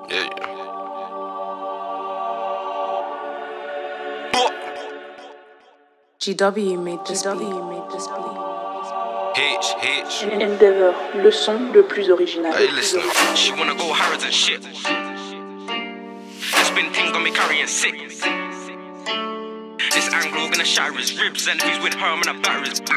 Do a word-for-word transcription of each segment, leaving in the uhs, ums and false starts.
Yeah. G W made this beat. H, H. Endeavor, le son le plus original. Hey, listen. She wanna go Harrods and shit. This been ting got me carrying sick. This Anglo gonna shatter his ribs, and if he's with her, I'm gonna batter his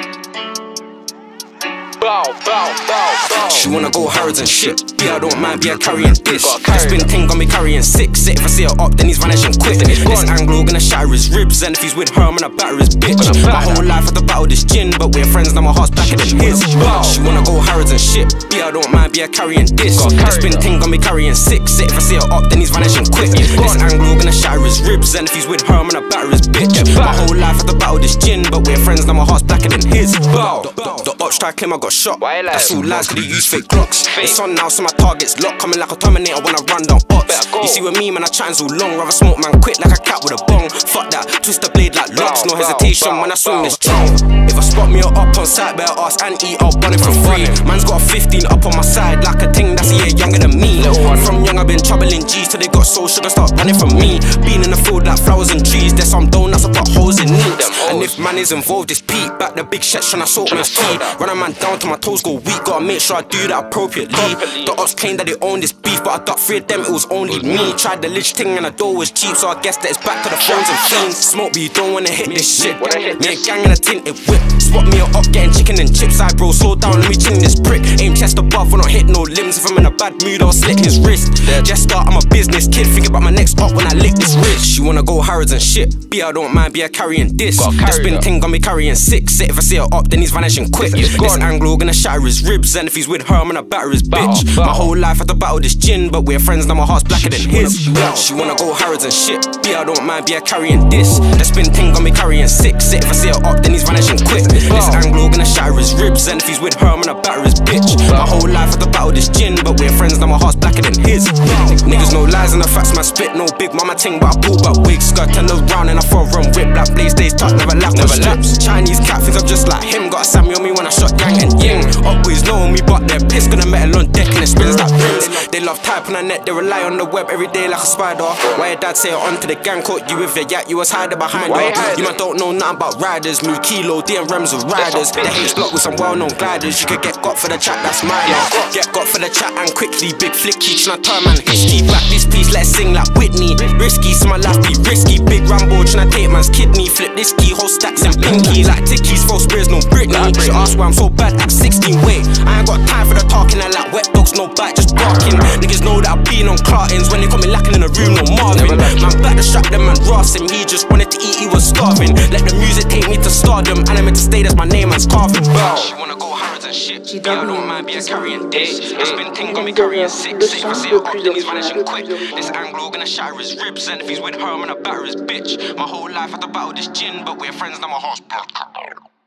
bow, bow, bow, bow. She wanna go Harrods and shit. Yeah, I don't mind, be a carrying dish. This been ting got me carrying sick. Say if I see her up, then he's vanishing quick. This Anglo gonna shatter his ribs, and if he's with her, I'm gonna batter his bitch. My whole life I had to battle this gin, but we're friends, now my heart's blacker than his. She wanna go Harrods and shit. Yeah, I don't mind, be a carrying dish. This been ting got me carrying sick. Say if I see her up, then he's vanishing quick. This Anglo gonna shatter his ribs, and if he's with her, I'm gonna batter his bitch. My whole life I had to battle this gin, but we're friends, now my heart's blacker than his. The, the, the ops try to claim I got shot. That's all lies, cause they use fake clocks. It's on now, so my target's locked. Coming like a Terminator when I run down ops. You see with me, man, I chatting so long. Rather smoke, man, quick like a cat with a bong. Fuck that, twist the blade like locks. No hesitation when I swing this drum. If I spot me up on site, better ask Auntie, I'll bun it for free. Man's got a fifteen up on my side, like a ting that's a year younger than me. From young, I've been troubling G's till they got so sugar, start running from me. Been in the field like flowers and trees. There's some donuts, I put holes in needs. And if man is involved, it's Pete. Back the big shit, tryna sort man's key. Run a man down till my toes go weak. Gotta make sure I do that appropriately. The ops claim that they own this beef, but I ducked three of them, it was only me. Tried the lich ting and the door was cheap, so I guess that it's back to the phones and fiends. Smoke, but you don't wanna hit this shit. Me a gang in a tinted whip. Spot me up, getting chicken and chips. I bro, slow down, let me chin this prick. Aim chest above, when I hit no limbs. If I'm in a bad mood, I'll slit his wrist. Jester, I'm a business kid, think about my next up when I lick this wrist. She wanna go Harrods and shit. B, I don't mind, be a carrying this. This been ting got me carrying six. Say if I see her up, then he's vanishing quick. This Anglo gonna shatter his ribs, and if he's with her, I'm gonna batter his bitch. My whole life I had to battle this gin, but we're friends, now my heart's blacker than his. She wanna go Harrods and shit. B, I don't mind, be a carrying this. This been ting got me carrying six. Say if I see her up, then he's vanishing quick. This Anglo gonna shatter his ribs, and if he's with her, I'm gonna batter his bitch. My whole life I had to battle this gin, but we're friends, now my heart's blacker than his. Niggas no lies and the facts, man spit no big mama ting, but I pull back wigs, skirt turn around and I throw run whip black blaze days touch, never lack, never laps. Chinese cat thinks I'm just like him, got a Sammy on me when I shot gang and ying. Always know me, but they're pissed, gonna metal on deck and it spins like rims. They love type on the net, they rely on the web every day like a spider. Why your dad say onto the gang, caught you with your yak, you was hiding behind her. You man don't know nothing about riders, move kilo, D M Rems with riders. The H block with some well-known gliders, you could get got for the chat, that's mine. Get got for the chat and quickly, big flicky, tryna turn man history back this piece, let's sing like Whitney. Risky, so my life be risky, big Rambo, tryna take man's kidney. Flip this key, whole stacks and pinky, like tickies, throw spears, no Britney. She asked why I'm so bad at sixteen, wait, I ain't got time for the talking, I like wet dogs, no bite, just barking. Niggas know that I've been on Clartons, when they got me lacking in the room, no Marvin. Man back to strap them, man Rossing, he just wanted to eat, he was starving. Let the music take me to stardom, and I meant to stay, that's my name, man's carving. She wanna go Harrods and shit, yeah, I don't mind, be a carrying dish. This been ting got me carrying six, say if I see her up, then he's vanishing quick. This Anglo gonna shatter his ribs, and if he's with her, I'm gonna batter his bitch. My whole life I had to battle this gin, but we're friends, now my heart's black.